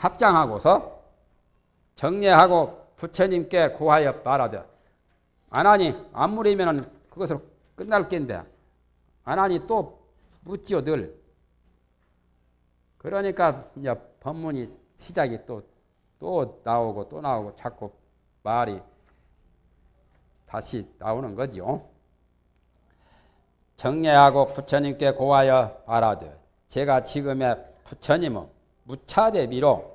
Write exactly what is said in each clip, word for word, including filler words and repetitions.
합장하고서 정례하고 부처님께 고하여 말하되 안 하니 안 물으면 그것을 끝날 낀데 안 하니 또 묻지요 늘. 그러니까 이제 법문이 시작이 또, 또 나오고 또 나오고 자꾸 말이 다시 나오는 거죠. 정례하고 부처님께 고하여 말하되 제가 지금의 부처님은 무차대비로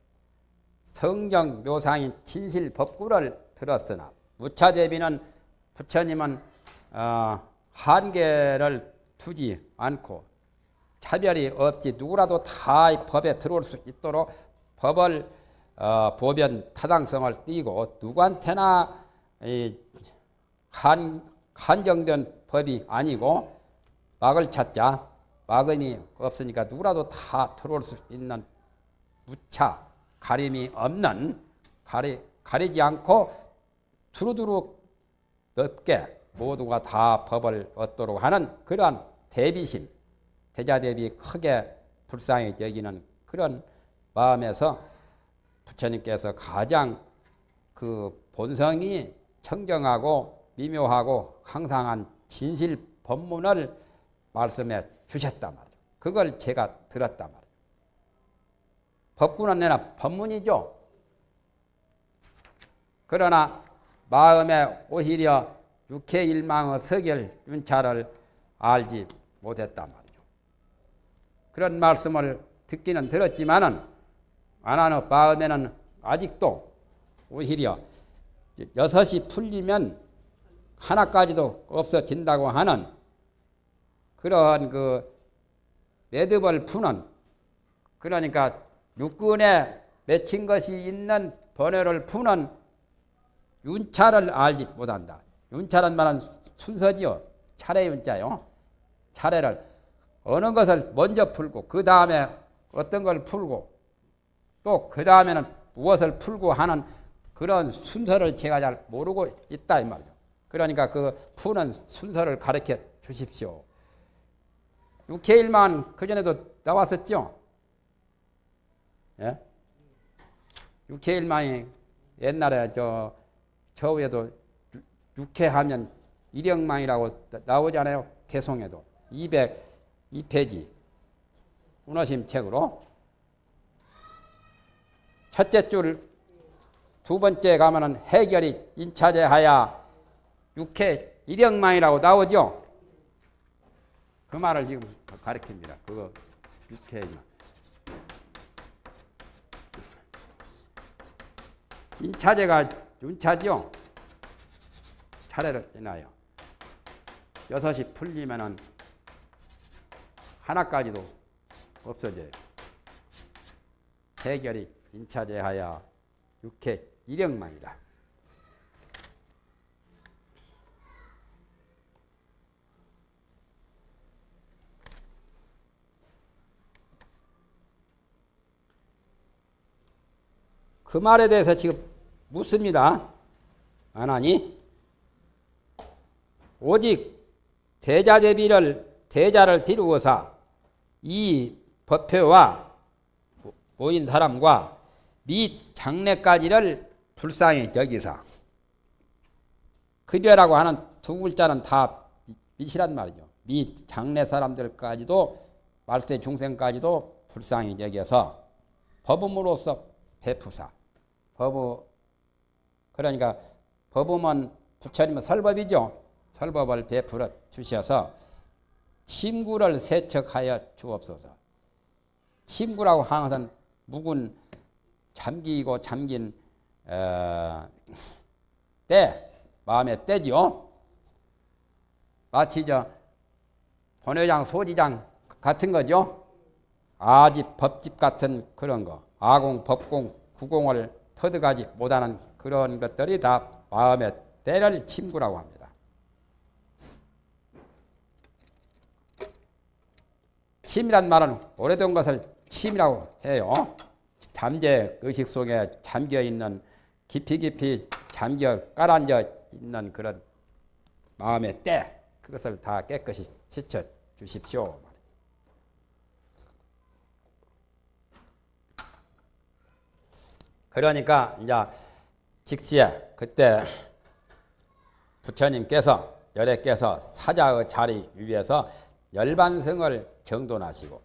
성경 묘상인 진실 법구를 들었으나 무차대비는 부처님은 어, 한계를 두지 않고 차별이 없지 누구라도 다 법에 들어올 수 있도록 법을 어, 보변 타당성을 띠고 누구한테나 이, 한, 한정된 법이 아니고 막을 찾자. 막음이 없으니까 누구라도 다 들어올 수 있는 무차, 가림이 없는, 가리, 가리지 않고 두루두루 넓게 모두가 다 법을 얻도록 하는 그러한 대비심, 대자대비 크게 불쌍히 여기는 그런 마음에서 부처님께서 가장 그 본성이 청정하고 미묘하고 항상한 진실 법문을 말씀해 주셨단 말이에요. 그걸 제가 들었단 말이에요. 법구는 내나 법문이죠. 그러나 마음에 오히려 육해일망의 서결 윤차를 알지 못했단 말이죠. 그런 말씀을 듣기는 들었지만은 안 하는 마음에는 아직도 오히려 여섯이 풀리면 하나까지도 없어진다고 하는 그런 그 매듭을 푸는, 그러니까 육근에 맺힌 것이 있는 번호를 푸는 윤차를 알지 못한다. 윤차란 말은 순서지요. 차례 윤자요. 차례를 어느 것을 먼저 풀고 그 다음에 어떤 걸 풀고 또 그 다음에는 무엇을 풀고 하는 그런 순서를 제가 잘 모르고 있다 이 말이죠. 그러니까 그 푸는 순서를 가르쳐 주십시오. 육해일만 그전에도 나왔었죠. 예? 육해일만이 옛날에 저, 저 위에도 육해하면 일영망이라고 나오잖아요. 개송에도. 이백이 페이지. 운어심 책으로. 첫째 줄, 두 번째 가면은 해결이 인차제하야 육해 일영망이라고 나오죠. 그 말을 지금 가르칩니다. 그거 육해일만. 인차제가 윤차죠. 차례를 지나요. 여섯이 풀리면은 하나까지도 없어져요. 해결이 인차제하여 육해 일영망이다. 그 말에 대해서 지금 묻습니다. 안 하니? 오직 대자대비를 대자를 뒤루어서 이 법회와 모인 사람과 미 장례까지를 불쌍히 여기서 급여라고 하는 두 글자는 다 밑이란 말이죠. 미 장례 사람들까지도 말세 중생까지도 불쌍히 여겨서 법음으로서 베푸사. 법우 그러니까 법음은 부처님은 설법이죠. 설법을 베풀어 주셔서 침구를 세척하여 주옵소서. 침구라고 하는 것은 묵은 잠기고 잠긴 어, 때, 마음의 때죠. 마치 저 본회장, 소지장 같은 거죠. 아집, 법집 같은 그런 거. 아공, 법공, 구공을 터득하지 못하는 그런 것들이 다 마음의 때를 침구라고 합니다. 침이란 말은 오래된 것을 침이라고 해요. 잠재 의식 속에 잠겨있는 깊이 깊이 잠겨 깔아앉아 있는 그런 마음의 때, 그것을 다 깨끗이 씻어 주십시오. 그러니까 이제 직시에 그때 부처님께서 열애께서 사자의 자리 위에서 열반성을 정돈하시고,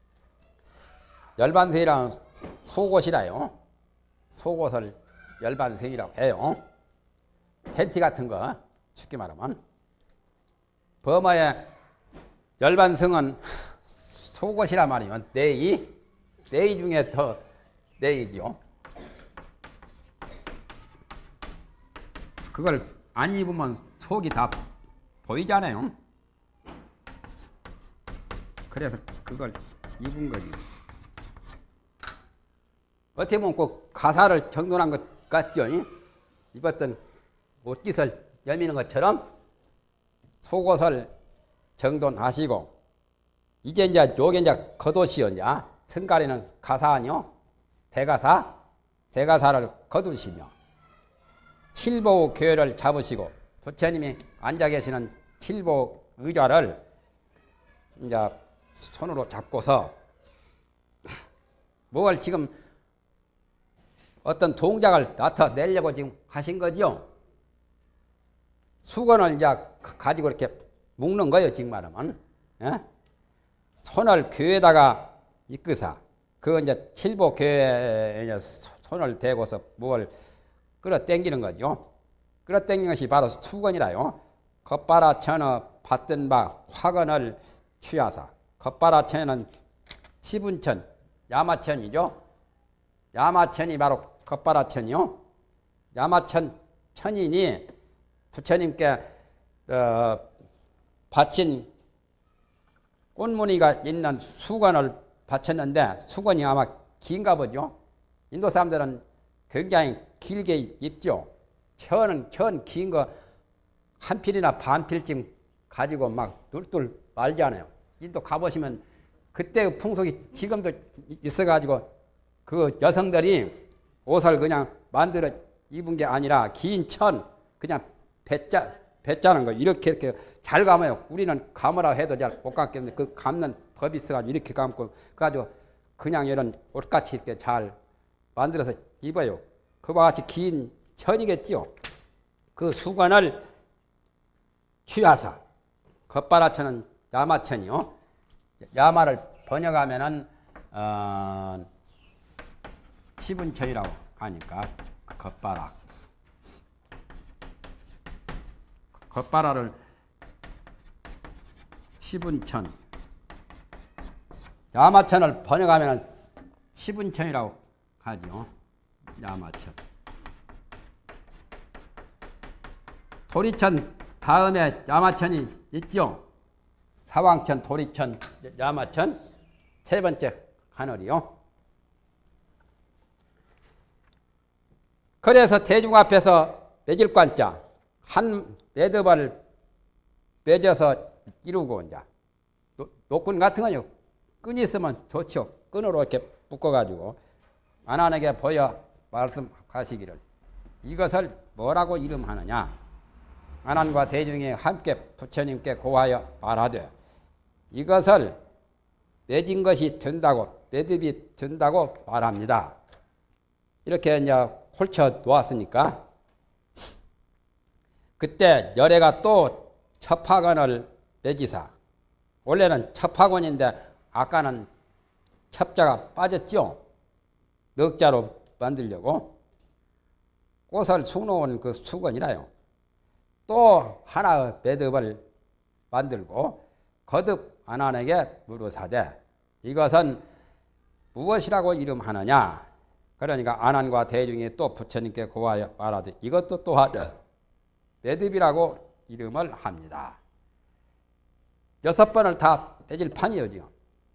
열반성이란 속옷이라요. 속옷을 열반성이라고 해요. 팬티 같은 거 쉽게 말하면. 버마의 열반성은 속옷이라 말이면 내의, 내의 중에 더 내의죠. 그걸 안 입으면 속이 다 보이잖아요. 그래서 그걸 입은 거지. 어떻게 보면 꼭 가사를 정돈한 것 같죠? 입었던 옷깃을 여미는 것처럼 속옷을 정돈하시고, 이제 이제 요게 이제 겉옷이요. 이제 승가리는 가사 아니요? 대가사? 대가사를 거두시며 칠보 교회를 잡으시고, 부처님이 앉아 계시는 칠보 의자를 이제 손으로 잡고서 뭘 지금 어떤 동작을 나타내려고 지금 하신 거지요. 수건을 이제 가지고 이렇게 묶는 거예요, 지금 말하면. 예? 손을 교회에다가 이끄사, 그 이제 칠보 교회에 손을 대고서 뭘 끌어당기는 거죠. 끌어당기는 것이 바로 수건이라요. 겉바라천어 받던 바 화건을 취하사. 겉바라천은 치분천, 야마천이죠. 야마천이 바로 겉바라천이요. 야마천 천인이 부처님께 어, 바친 꽃무늬가 있는 수건을 바쳤는데, 수건이 아마 긴가 보죠. 인도 사람들은 굉장히 길게 입죠. 천은 천 긴 거 한 필이나 반 필쯤 가지고 막 뚫뚫 말잖아요. 인도 가보시면 그때 풍속이 지금도 있어가지고 그 여성들이 옷을 그냥 만들어 입은 게 아니라 긴 천 그냥 뱉자, 뱉자는 거. 이렇게 이렇게 잘 감아요. 우리는 감으라 해도 잘 못 감겠는데 그 감는 법이 있어가지고 이렇게 감고 그래가지고 그냥 이런 옷같이 이렇게 잘 만들어서 입어요. 그와 같이 긴 천이겠지요. 그 수건을 취하사. 겉바라천은 야마천이요. 야마를 번역하면은 어, 치분천이라고 하니까 겉바라. 겉바라를 치분천, 야마천을 번역하면은 치분천이라고 하죠. 야마천. 도리천 다음에 야마천이 있죠. 사왕천, 도리천, 야마천. 세 번째 하늘이요. 그래서 대중 앞에서 매질관자 한 매듭을 맺어서 이루고 이제 노끈 같은 거요. 끈이 있으면 좋죠. 끈으로 이렇게 묶어가지고 안안하게 보여 말씀하시기를, 이것을 뭐라고 이름하느냐. 안안과 대중이 함께 부처님께 고하여 말하되, 이것을 맺은 것이 된다고, 매듭이 된다고 말합니다. 이렇게 이제 홀쳐 놓았으니까, 그때 열애가 또 첩화건을 맺이사. 원래는 첩화건인데 아까는 첩자가 빠졌죠. 넉자로 만들려고 꽃을 숙놓은 그 수건이라요. 또 하나의 매듭을 만들고 거듭 안안에게 물으사대, 이것은 무엇이라고 이름하느냐. 그러니까 안안과 대중이 또 부처님께 고하여 말하되, 이것도 또한 매듭이라고 이름을 합니다. 여섯 번을 다 빼질 판이요 지금.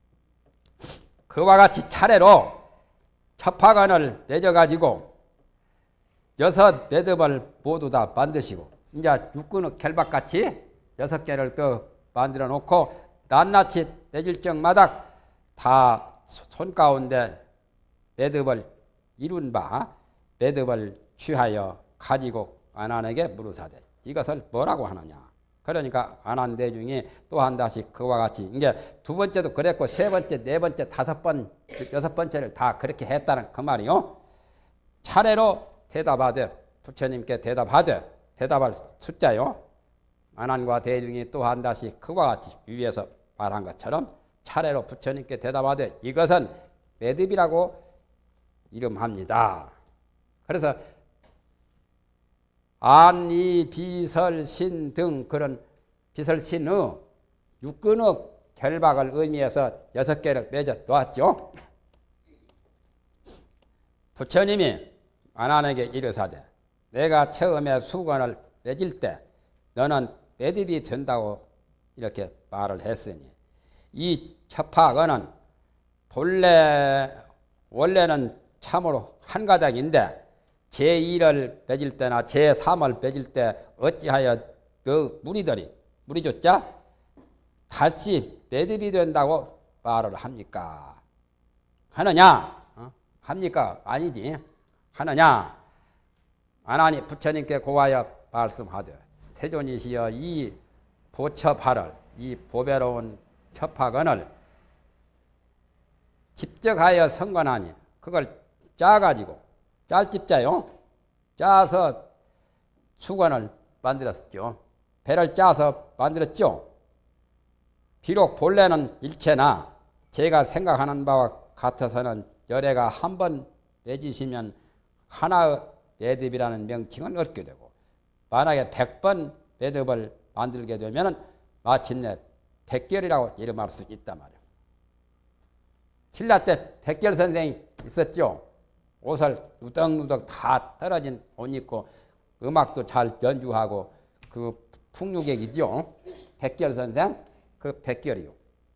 그와 같이 차례로 첩화관을 맺어가지고 여섯 매듭을 모두 다 만드시고, 이제 육근의 결박같이 여섯 개를 또 만들어 놓고 낱낱이 맺을 적마다 다 손가운데 매듭을 이룬 바 매듭을 취하여 가지고 안안에게 물으사대, 이것을 뭐라고 하느냐. 그러니까 안안대중이 또 한 다시 그와 같이, 이게 두 번째도 그랬고 세 번째, 네 번째, 다섯 번, 여섯 번째를 다 그렇게 했다는 그 말이요. 차례로 대답하되 부처님께 대답하되 대답할 숫자요. 만한과 대중이 또 한 다시 그와 같이 위에서 말한 것처럼 차례로 부처님께 대답하되 이것은 매듭이라고 이름합니다. 그래서 안이 비설신 등 그런 비설신의 육근의 결박을 의미해서 여섯 개를 맺어 놓았죠. 부처님이 안한에게 이르사되 내가 처음에 수건을 맺을 때 너는 매듭이 된다고 이렇게 말을 했으니 이 첩학은 본래 원래는 참으로 한 가닥인데 제이를 맺을 때나 제삼을 맺을 때 어찌하여 그 무리들이 무리조차 다시 매듭이 된다고 말을 합니까? 하느냐? 어? 합니까? 아니지. 하느냐? 안하니 부처님께 고하여 말씀하되 세존이시여 이 보첩하를 이 보배로운 첩학원을 집적하여 선건하니 그걸 짜가지고 짤집자요. 짜서 수건을 만들었죠. 배를 짜서 만들었죠. 비록 본래는 일체나 제가 생각하는 바와 같아서는 열애가 한 번 맺으시면 하나의 매듭이라는 명칭을 얻게 되고 만약에 백 번 매듭을 만들게 되면 마침내 백결이라고 이름할 수 있단 말이에요. 신라 때 백결 선생이 있었죠. 옷을 우덕우덕 다 떨어진 옷 입고 음악도 잘 연주하고 그 풍류객이죠. 백결 선생, 그 백결이요.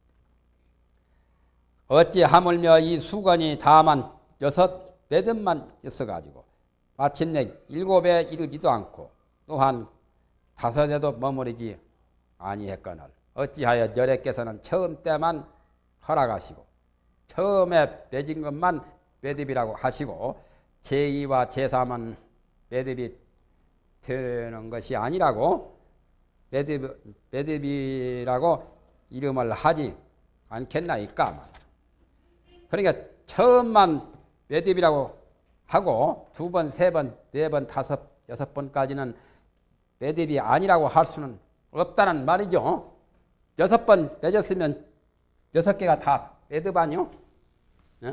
어찌 하물며 이 수건이 다만 여섯 매듭만 있어가지고 마침내 일곱에 이르지도 않고 또한 다섯에도 머무르지 아니했거늘 어찌하여 열애께서는 처음 때만 허락하시고 처음에 맺은 것만 매듭이라고 하시고 제이와 제삼은 매듭이 되는 것이 아니라고 매듭, 매듭이라고 이름을 하지 않겠나이까. 그러니까 처음만 매듭이라고 하고 두 번, 세 번, 네 번, 다섯, 여섯 번까지는 매듭이 아니라고 할 수는 없다는 말이죠. 여섯 번 맺었으면 여섯 개가 다 매듭 아니요? 네?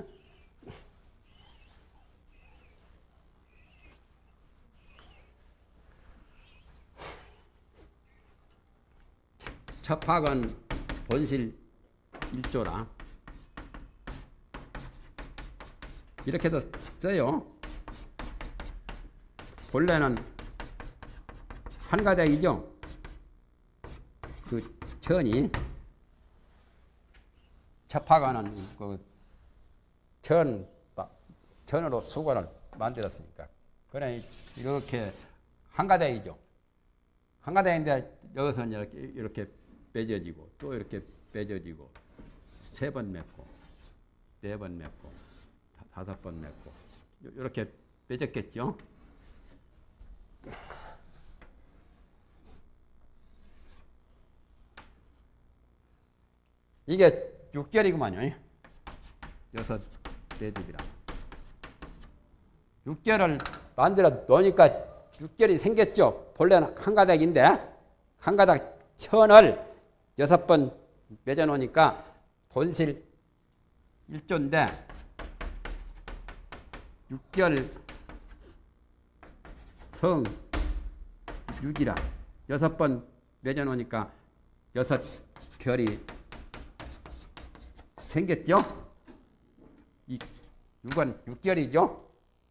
첩학은 본실 일조라 이렇게도 써요. 본래는 한 가닥이죠. 그 천이 첩학은 그 천, 천으로 수건을 만들었으니까 그래 이렇게 한 가닥이죠. 한 가닥인데 여기서 이렇게 이렇게 빼져지고 또 이렇게 빼져지고 세 번 맺고 네 번 맺고 다섯 번 맺고 이렇게 빼졌겠죠. 이게 육 개월이구만요. 여섯 매듭이라. 육 개월을 만들어 놓으니까 육 개월이 생겼죠. 본래는 한 가닥인데 한 가닥 천을 여섯 번 맺어 놓으니까 본실 일조인데 육 개월 성 육이라 여섯 번 맺어 놓으니까 여섯 결이 생겼죠? 이 육은 육 개월이죠?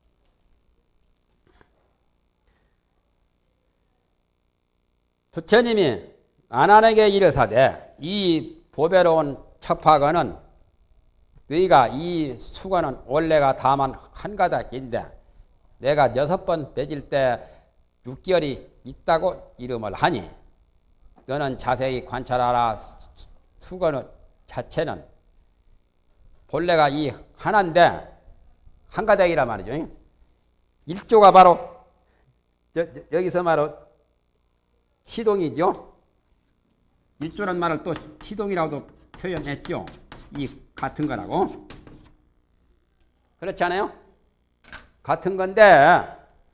부처님이 안한에게 이르사되 이 보배로운 첩학원은 너희가 이 수건은 원래가 다만 한 가닥인데 내가 여섯 번 맺을 때 육 개월이 있다고 이름을 하니 너는 자세히 관찰하라. 수건 자체는 본래가 이 하나인데 한 가닥이란 말이죠. 일조가 바로 여, 여기서 바로 시동이죠. 일조란 말을 또 시동이라고도 표현했죠. 이 같은 거라고. 그렇지 않아요? 같은 건데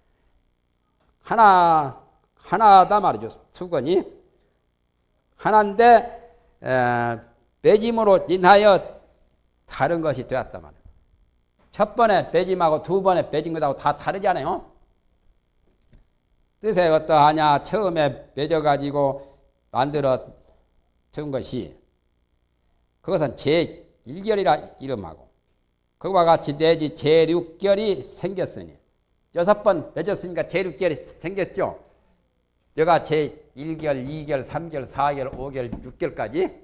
하나 하나다 말이죠. 수건이 하나인데 에, 빼짐으로 인하여 다른 것이 되었단 말이에요. 첫 번에 빼짐하고 두 번에 빼진 것하고 다 다르잖아요. 뜻에 어떠하냐. 처음에 맺어가지고 만들어 둔 것이 그것은 제일결이라 이름하고 그와 같이 내지 제육결이 생겼으니 여섯 번 맺었으니까 제육결이 생겼죠. 여가 제일결, 이결, 삼결, 사결, 오결, 육결까지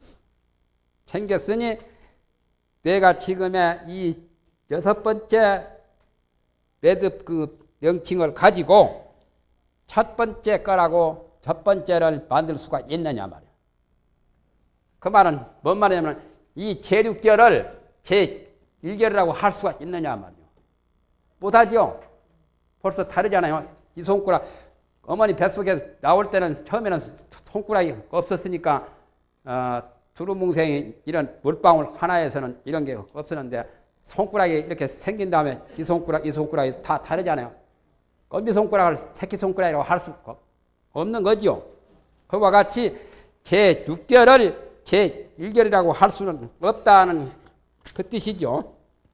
생겼으니 내가 지금의 이 여섯 번째 매듭 그 명칭을 가지고 첫 번째 거라고 첫 번째를 만들 수가 있느냐 말이야. 그 말은 뭔 말이냐면 이 제육결을 제일결이라고 할 수가 있느냐 말이야. 못하죠. 벌써 다르잖아요. 이 손가락 어머니 뱃속에 나올 때는 처음에는 손가락이 없었으니까 어, 두루뭉생이 이런 물방울 하나에서는 이런 게 없었는데 손가락이 이렇게 생긴 다음에 이 손가락 이 손가락이 다 다르잖아요. 엄지손가락을 새끼손가락이라고 할 수 없는 거죠. 그와 같이 제육 결을 제일 결이라고 할 수는 없다는 그 뜻이죠.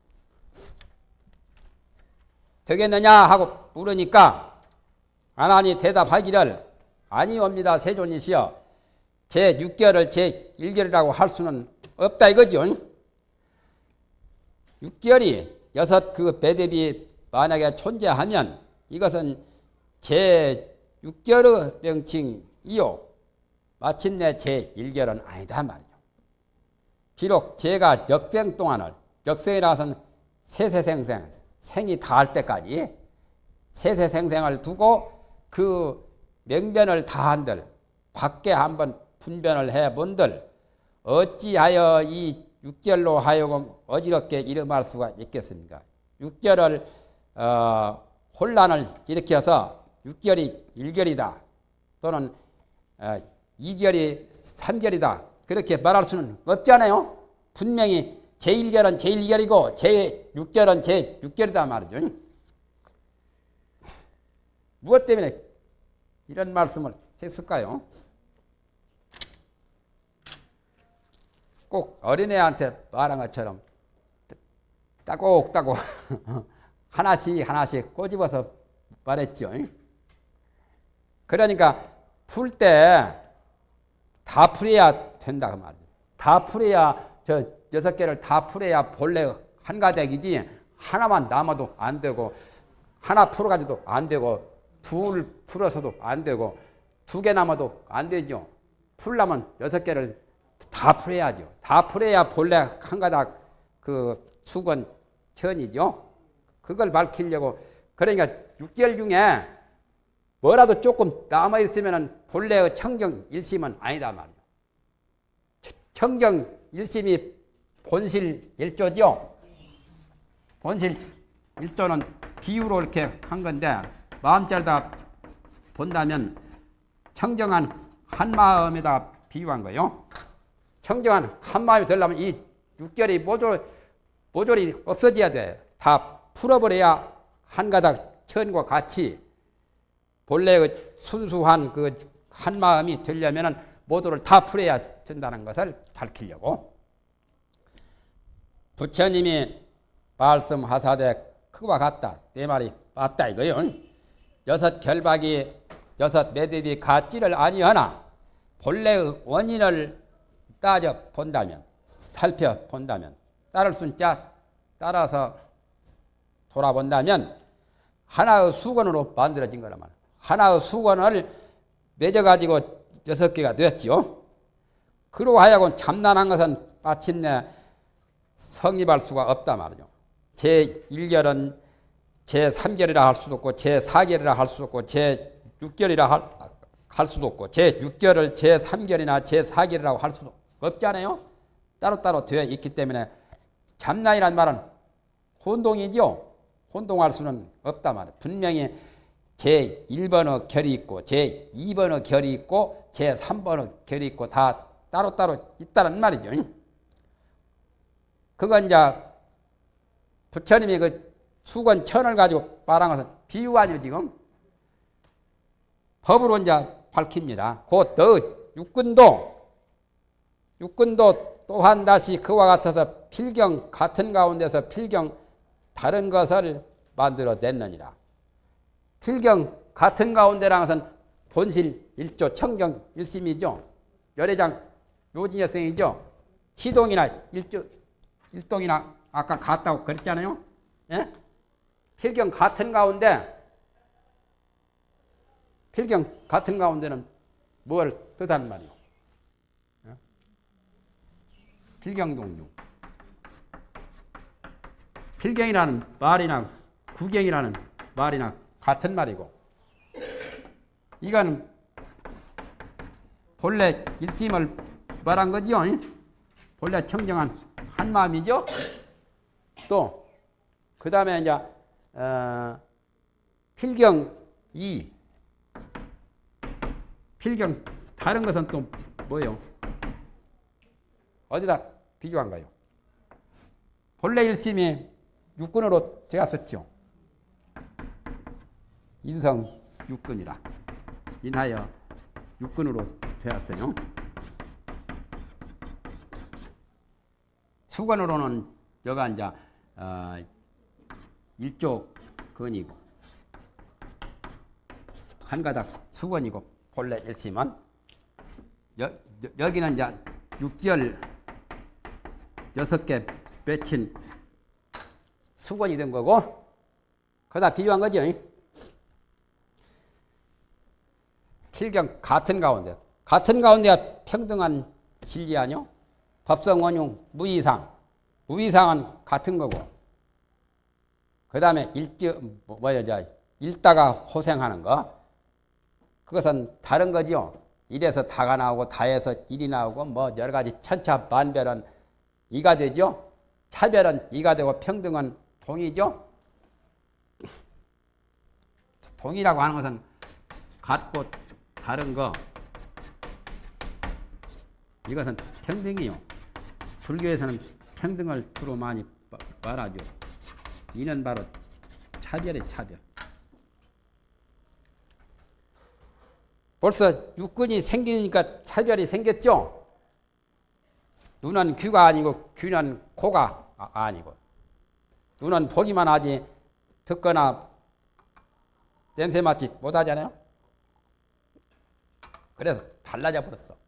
되겠느냐 하고 물으니까 아나니 대답하기를 아니옵니다. 세존이시여 제육 결을 제일 결이라고 할 수는 없다 이거죠. 육 결이 여섯 그 배듭이 만약에 존재하면 이것은 제육 결의 명칭이요 마침내 제일 결은 아니다 말이죠. 비록 제가 역생 동안을 역생이라서는 세세생생 생이 다할 때까지 세세생생을 두고 그 명변을 다한들 밖에 한번 분변을 해본들 어찌하여 이 육 결로 하여금 어지럽게 이름할 수가 있겠습니까? 육 결을 어, 혼란을 일으켜서 육 결이 일 결이다 또는 어, 이 결이 삼 결이다 그렇게 말할 수는 없잖아요. 분명히 제일 결은 제일 결이고 제육 결은 제육 결이다 말이죠. 무엇 때문에 이런 말씀을 했을까요? 꼭 어린애한테 말한 것처럼 따곡따곡 하나씩 하나씩 꼬집어서 말했죠. 그러니까 풀 때 다 풀어야 된다 그 말이에요. 다 풀어야 저 여섯 개를 다 풀어야 본래 한 가닥이지 하나만 남아도 안 되고 하나 풀어가지도 안 되고 둘 풀어서도 안 되고 두 개 남아도 안 되죠. 풀려면 여섯 개를 다 풀어야죠. 다 풀어야 본래 한 가닥 그 수건 천이죠. 그걸 밝히려고 그러니까 육 결 중에 뭐라도 조금 남아있으면 본래의 청정 일심은 아니다 말이에요. 청정 일심이 본실 일조죠. 본실 일조는 비유로 이렇게 한 건데 마음자리다 본다면 청정한 한 마음에다 비유한 거예요. 청정한 한 마음이 되려면 이 육 결이 모조, 모조리 없어져야 돼. 다 풀어버려야 한 가닥 천과 같이 본래의 순수한 그 한 마음이 되려면 모두를 다 풀어야 된다는 것을 밝히려고 부처님이 말씀하사되 그와 같다. 내 말이 맞다 이거요. 여섯 결박이 여섯 매듭이 같지를 아니하나 본래의 원인을 따져 본다면 살펴본다면 따를 순자 따라서 돌아본다면 하나의 수건으로 만들어진 거란 말이에요. 하나의 수건을 맺어가지고 여섯 개가 되었지요. 그러고 하여금 잠난한 것은 마침내 성립할 수가 없다 말이죠. 제일 결은 제삼 결이라 할 수도 없고 제사 결이라 할 수도 없고 제육 결이라 할, 할 수도 없고 제육 결을 제삼 결이나 제사 결이라고 할 수도 없잖아요. 따로따로 되어 있기 때문에 잠난이라는 말은 혼동이죠. 혼동할 수는 없다 말이에요. 분명히 제일 번의 결이 있고 제이 번의 결이 있고 제삼 번의 결이 있고 다 따로따로 있다는 말이죠. 그건 이제 부처님이 그 수건 천을 가지고 말한 것은 비유 아니요 지금. 법으로 이제 밝힙니다. 곧 너 육군도 육군도 또한 다시 그와 같아서 필경 같은 가운데서 필경 다른 것을 만들어 냈느니라. 필경 같은 가운데라는 것은 본실 일조 청경 일심이죠. 열애장 요진여성이죠. 치동이나 일조 일동이나 아까 같다고 그랬잖아요. 예? 필경 같은 가운데 필경 같은 가운데는 뭘 뜻하는 말이요? 예? 필경동중. 필경이라는 말이나 구경이라는 말이나 같은 말이고, 이거는 본래 일심을 말한 거죠. 본래 청정한 한 마음이죠. 또 그 다음에 이제 어, 필경 이 필경 다른 것은 또 뭐예요? 어디다 비교한가요? 본래 일심이 육군으로 되었었죠. 인성 육군이라 인하여 육군으로 되었어요. 수건으로는 여가 이제 어, 일조 근이고 한 가닥 수건이고 본래 일심은 여, 여, 여기는 이제 육 개월 여섯 개 맺힌 수건이 된 거고, 그다 비유한 거죠. 필경 같은 가운데, 같은 가운데가 평등한 진리 아니요? 법성 원흉 무이상, 무이상은 같은 거고, 그 다음에 일지 뭐야 이제 일다가 호생하는 거, 그것은 다른 거죠. 일에서 다가 나오고 다에서 일이 나오고 뭐 여러 가지 천차만별은 이가 되죠. 차별은 이가 되고 평등은 동이죠. 동이라고 하는 것은 같고 다른 거, 이것은 평등이요. 불교에서는 평등을 주로 많이 말하죠. 이는 바로 차별의 차별. 벌써 육군이 생기니까 차별이 생겼죠. 눈은 귀가 아니고 귀는 코가 아니고, 눈은 보기만 하지 듣거나 냄새 맡지 못하잖아요. 그래서 달라져 버렸어.